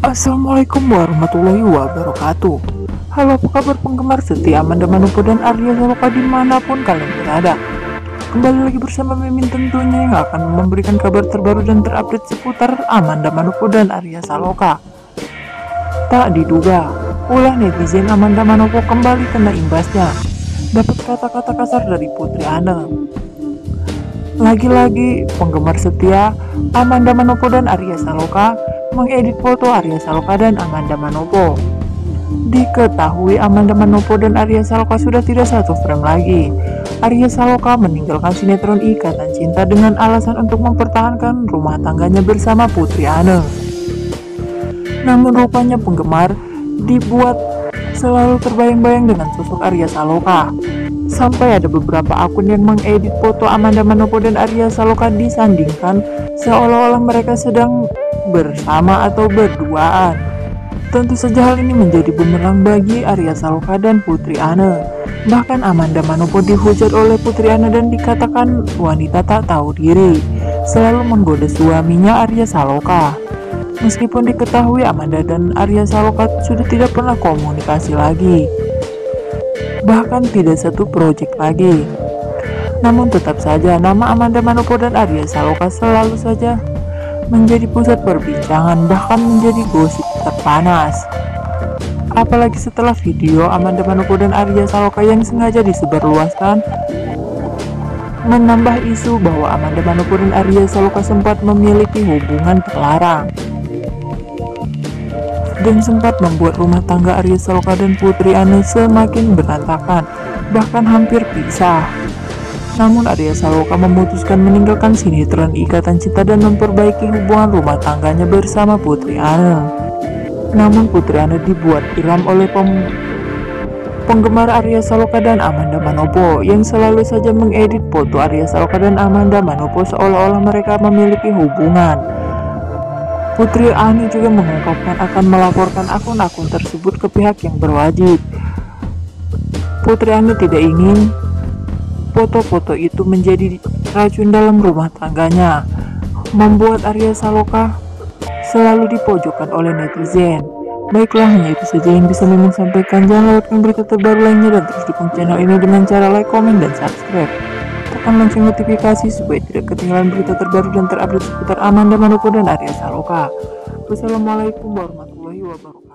Assalamualaikum warahmatullahi wabarakatuh. Halo, apa kabar penggemar setia Amanda Manopo dan Arya Saloka dimanapun kalian berada. Kembali lagi bersama Mimin tentunya yang akan memberikan kabar terbaru dan terupdate seputar Amanda Manopo dan Arya Saloka. Tak diduga, ulah netizen Amanda Manopo kembali kena imbasnya. Dapat kata-kata kasar dari Putri Anne. Lagi-lagi penggemar setia Amanda Manopo dan Arya Saloka mengedit foto Arya Saloka dan Amanda Manopo. Diketahui Amanda Manopo dan Arya Saloka sudah tidak satu frame lagi. Arya Saloka meninggalkan sinetron Ikatan Cinta dengan alasan untuk mempertahankan rumah tangganya bersama Putri Anne. Namun rupanya penggemar dibuat selalu terbayang-bayang dengan sosok Arya Saloka. Sampai ada beberapa akun yang mengedit foto Amanda Manopo dan Arya Saloka disandingkan seolah-olah mereka sedang bersama atau berduaan. Tentu saja hal ini menjadi bumerang bagi Arya Saloka dan Putri Anne. Bahkan Amanda Manopo dihujat oleh Putri Anne dan dikatakan wanita tak tahu diri, selalu menggoda suaminya Arya Saloka. Meskipun diketahui Amanda dan Arya Saloka sudah tidak pernah komunikasi lagi, bahkan tidak satu proyek lagi. Namun tetap saja nama Amanda Manopo dan Arya Saloka selalu saja menjadi pusat perbincangan, bahkan menjadi gosip terpanas. Apalagi setelah video Amanda Manopo dan Arya Saloka yang sengaja disebarluaskan menambah isu bahwa Amanda Manopo dan Arya Saloka sempat memiliki hubungan terlarang dan sempat membuat rumah tangga Arya Saloka dan Putri Anne semakin berantakan, bahkan hampir pisah. Namun Arya Saloka memutuskan meninggalkan sinetron Ikatan Cinta dan memperbaiki hubungan rumah tangganya bersama Putri Anne. Namun Putri Anne dibuat geram oleh penggemar Arya Saloka dan Amanda Manopo yang selalu saja mengedit foto Arya Saloka dan Amanda Manopo seolah-olah mereka memiliki hubungan. Putri Anne juga mengungkapkan akan melaporkan akun-akun tersebut ke pihak yang berwajib. Putri Anne tidak ingin foto-foto itu menjadi racun dalam rumah tangganya, membuat Arya Saloka selalu dipojokkan oleh netizen. Baiklah, hanya itu saja yang bisa Mimin sampaikan. Jangan lewatkan berita terbaru lainnya dan terus dukung channel ini dengan cara like, komen, dan subscribe. Tekan lonceng notifikasi supaya tidak ketinggalan berita terbaru dan terupdate seputar Amanda Manopo dan Arya Saloka. Wassalamualaikum warahmatullahi wabarakatuh.